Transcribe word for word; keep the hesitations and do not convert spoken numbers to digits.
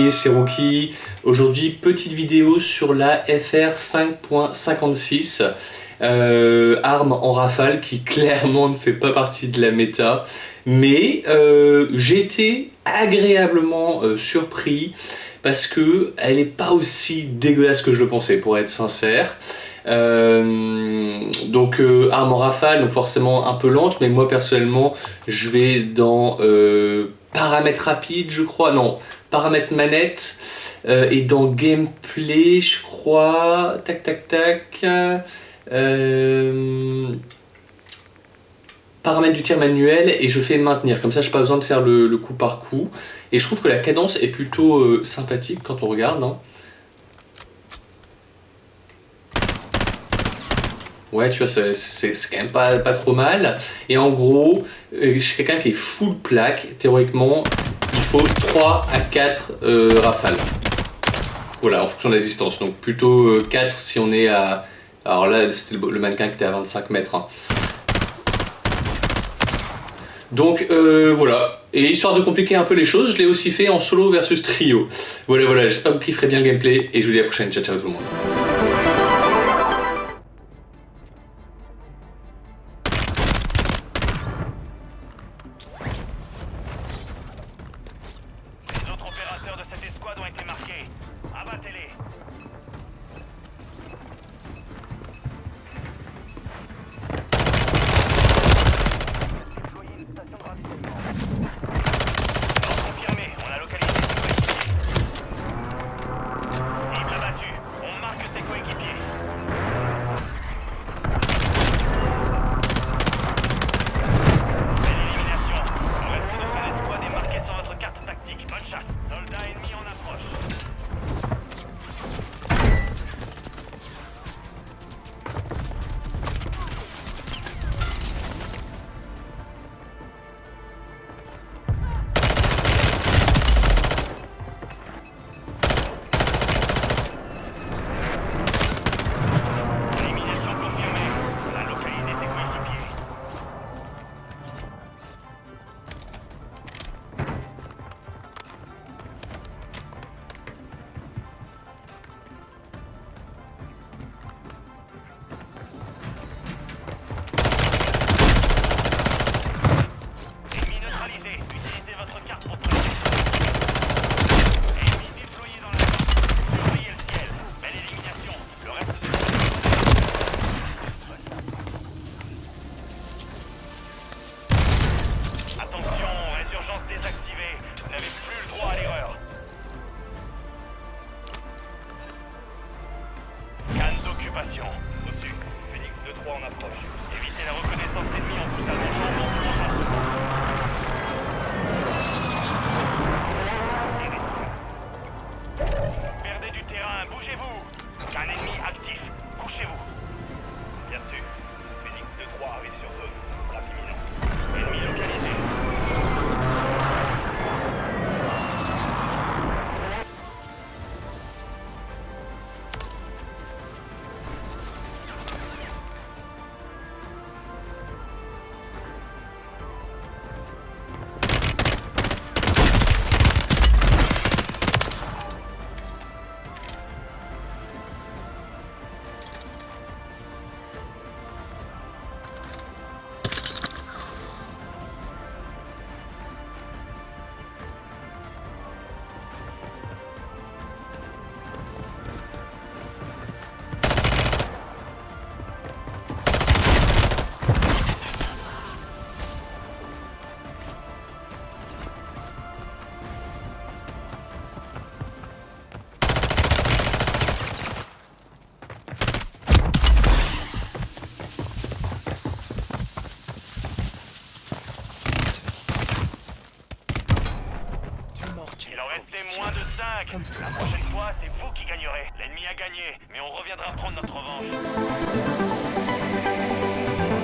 amis, c'est Rookie. Aujourd'hui, petite vidéo sur la F R cinq point cinquante-six, euh, arme en rafale qui clairement ne fait pas partie de la méta. Mais euh, j'ai été agréablement euh, surpris parce que elle n'est pas aussi dégueulasse que je le pensais, pour être sincère. Euh, donc euh, arme en rafale, donc forcément un peu lente, mais moi personnellement je vais dans euh, paramètres rapides, je crois, non, paramètres manette, euh, et dans gameplay, je crois, tac tac tac, euh, paramètres du tir manuel, et je fais maintenir, comme ça j'ai pas besoin de faire le, le coup par coup, et je trouve que la cadence est plutôt euh, sympathique quand on regarde, hein. Ouais, tu vois, c'est quand même pas, pas trop mal. Et en gros, euh, chez quelqu'un qui est full plaque, théoriquement, il faut trois à quatre euh, rafales. Voilà, en fonction de la distance. Donc plutôt euh, quatre si on est à... Alors là, c'était le, le mannequin qui était à vingt-cinq mètres. Hein. Donc euh, voilà. Et histoire de compliquer un peu les choses, je l'ai aussi fait en solo versus trio. Voilà, voilà, j'espère que vous kifferez bien le gameplay. Et je vous dis à la prochaine. Ciao, ciao tout le monde. De cette escouade ont été marqués. Abattez-les. Déployez une station de ravitaillement. Confirmé, on a localisé ses coéquipiers. Cible abattue, on marque ses coéquipiers. Belle élimination. Le reste de cette escouade est marqué sur votre carte tactique. Bonne chasse. Soldat ennemi en approche. Élimination confirmée. On a localisé ses coéquipiers. Ennemi neutralisé. Utilisez votre carte pour protéger. Ennemi déployé dans la zone. Surveillez le ciel. Belle élimination. Le reste de Attention, résurgence désactivée. Vous n'avez plus le droit à l'erreur. Canne d'occupation. Au-dessus. Phoenix deux trois en approche. Évitez la reconnaissance ennemie en vous allongeant dans le champ. Perdez du terrain, bougez-vous. Un ennemi actif, couchez-vous. Bien sûr. Phoenix deux trois arrive sur zone. Frappe imminente. Ennemi localisé. Il en restait moins de cinq. La prochaine fois, c'est vous qui gagnerez. L'ennemi a gagné, mais on reviendra prendre notre revanche.